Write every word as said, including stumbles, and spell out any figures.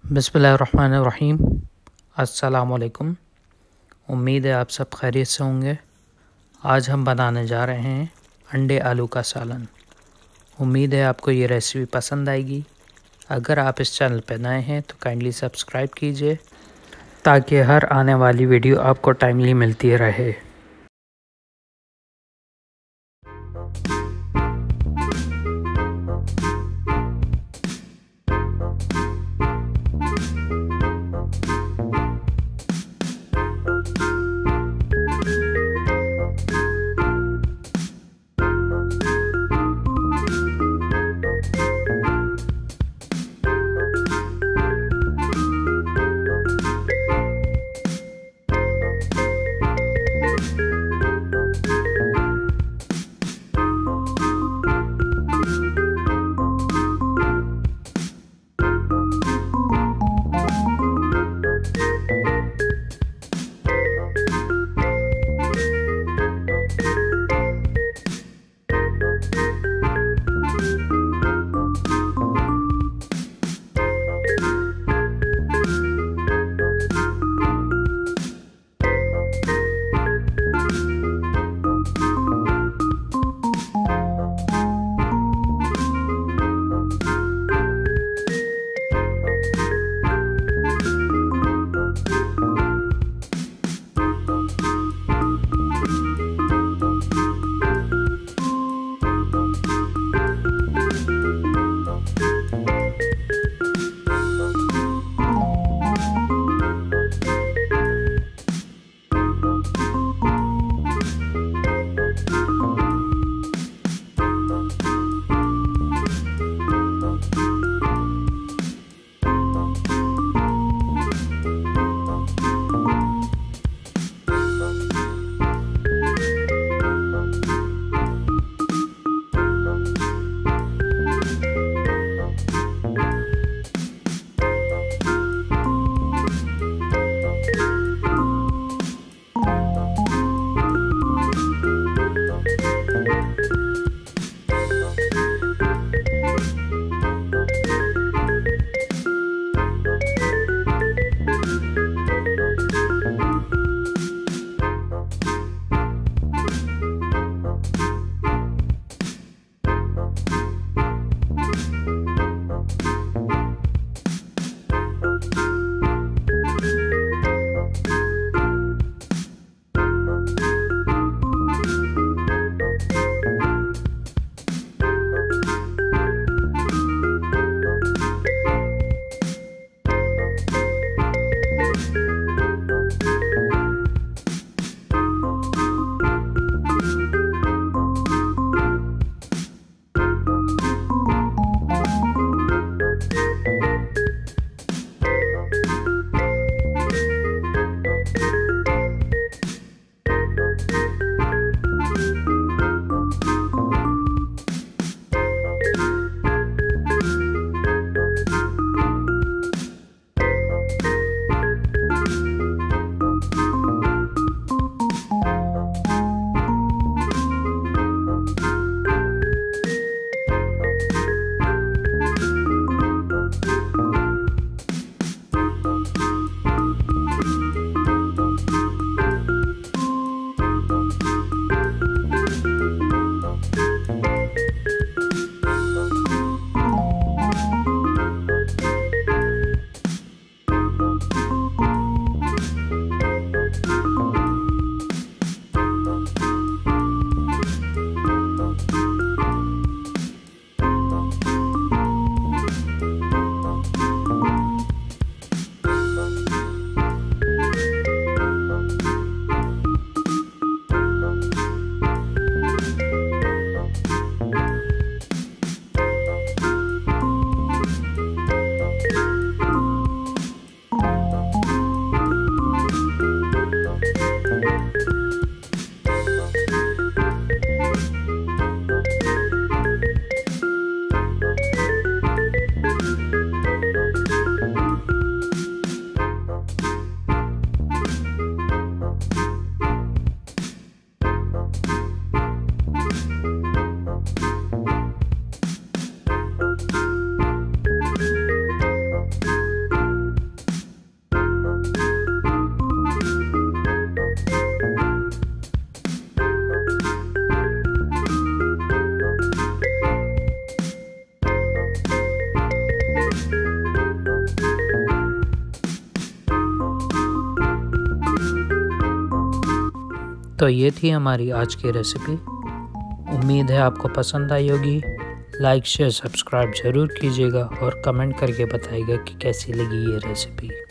बिस्मिल्लाहिर्रहमानिर्रहीम। अस्सलाम वालेकुम। उम्मीद है आप सब खैरियत से होंगे। आज हम बनाने जा रहे हैं अंडे आलू का सालन। उम्मीद है आपको ये रेसिपी पसंद आएगी। अगर आप इस चैनल पर नए हैं तो काइंडली सब्सक्राइब कीजिए ताकि हर आने वाली वीडियो आपको टाइमली मिलती रहे। तो ये थी हमारी आज की रेसिपी। उम्मीद है आपको पसंद आई होगी। लाइक शेयर सब्सक्राइब ज़रूर कीजिएगा और कमेंट करके बताइएगा कि कैसी लगी ये रेसिपी।